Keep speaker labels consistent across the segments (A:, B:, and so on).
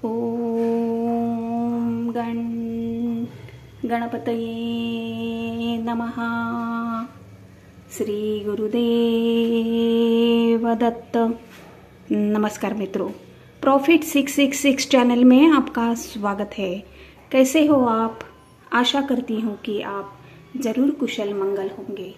A: ओम गणपतये नमः। श्री गुरुदेव दत्त। नमस्कार मित्रों, प्रॉफिट 666 चैनल में आपका स्वागत है। कैसे हो आप? आशा करती हूँ कि आप ज़रूर कुशल मंगल होंगे।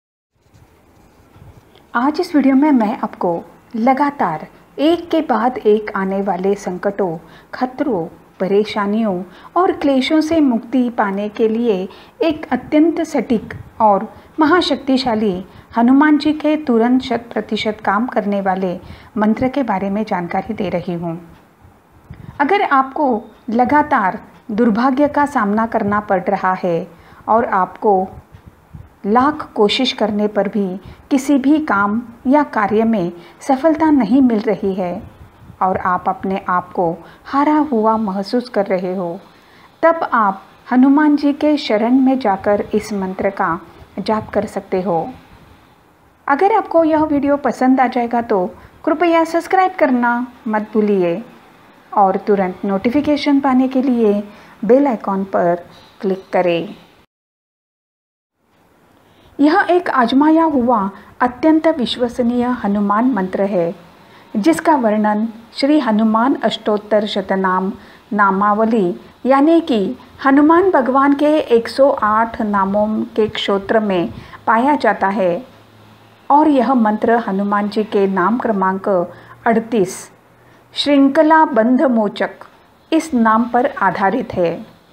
A: आज इस वीडियो में मैं आपको लगातार एक के बाद एक आने वाले संकटों, खतरों, परेशानियों और क्लेशों से मुक्ति पाने के लिए एक अत्यंत सटीक और महाशक्तिशाली हनुमान जी के तुरंत 100% काम करने वाले मंत्र के बारे में जानकारी दे रही हूँ। अगर आपको लगातार दुर्भाग्य का सामना करना पड़ रहा है और आपको लाख कोशिश करने पर भी किसी भी काम या कार्य में सफलता नहीं मिल रही है और आप अपने आप को हारा हुआ महसूस कर रहे हो, तब आप हनुमान जी के शरण में जाकर इस मंत्र का जाप कर सकते हो। अगर आपको यह वीडियो पसंद आ जाएगा तो कृपया सब्सक्राइब करना मत भूलिए और तुरंत नोटिफिकेशन पाने के लिए बेल आइकॉन पर क्लिक करें। यह एक आजमाया हुआ अत्यंत विश्वसनीय हनुमान मंत्र है, जिसका वर्णन श्री हनुमान अष्टोत्तर शतनाम नामावली यानी कि हनुमान भगवान के 108 नामों के स्तोत्र में पाया जाता है और यह मंत्र हनुमान जी के नाम क्रमांक 38 श्रृंखला बंध मोचक इस नाम पर आधारित है।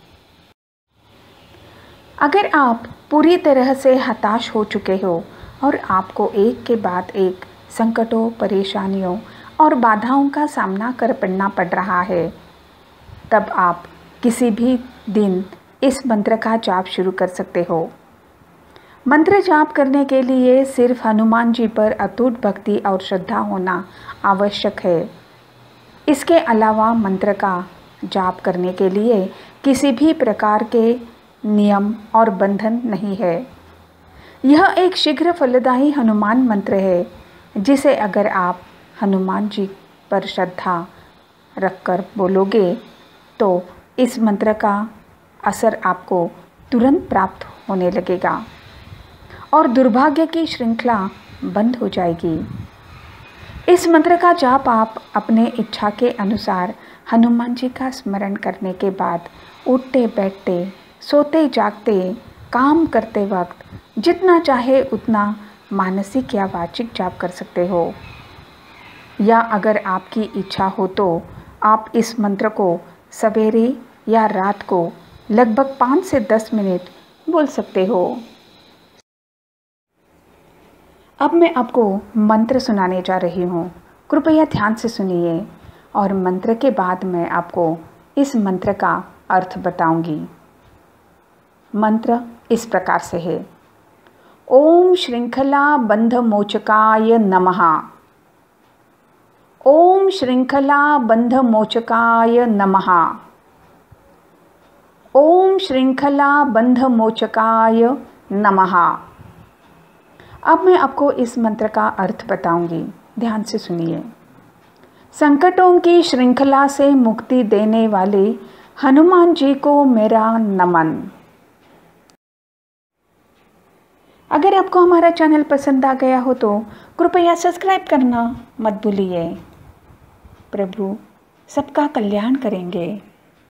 A: अगर आप पूरी तरह से हताश हो चुके हो और आपको एक के बाद एक संकटों, परेशानियों और बाधाओं का सामना करना पड़ रहा है, तब आप किसी भी दिन इस मंत्र का जाप शुरू कर सकते हो। मंत्र जाप करने के लिए सिर्फ हनुमान जी पर अटूट भक्ति और श्रद्धा होना आवश्यक है। इसके अलावा मंत्र का जाप करने के लिए किसी भी प्रकार के नियम और बंधन नहीं है। यह एक शीघ्र फलदायी हनुमान मंत्र है, जिसे अगर आप हनुमान जी पर श्रद्धा रखकर बोलोगे तो इस मंत्र का असर आपको तुरंत प्राप्त होने लगेगा और दुर्भाग्य की श्रृंखला बंद हो जाएगी। इस मंत्र का जाप आप अपने इच्छा के अनुसार हनुमान जी का स्मरण करने के बाद उठते बैठते, सोते जागते, काम करते वक्त जितना चाहे उतना मानसिक या वाचिक जाप कर सकते हो, या अगर आपकी इच्छा हो तो आप इस मंत्र को सवेरे या रात को लगभग 5 से 10 मिनट बोल सकते हो। अब मैं आपको मंत्र सुनाने जा रही हूँ, कृपया ध्यान से सुनिए और मंत्र के बाद मैं आपको इस मंत्र का अर्थ बताऊंगी। मंत्र इस प्रकार से है। ओम श्रृंखला बंध मोचकाय नमः। ओम श्रृंखला बंध मोचकाय नमः। ओम श्रृंखला बंध मोचकाय नमः। अब मैं आपको इस मंत्र का अर्थ बताऊंगी, ध्यान से सुनिए। संकटों की श्रृंखला से मुक्ति देने वाले हनुमान जी को मेरा नमन। अगर आपको हमारा चैनल पसंद आ गया हो तो कृपया सब्सक्राइब करना मत भूलिए। प्रभु सबका कल्याण करेंगे।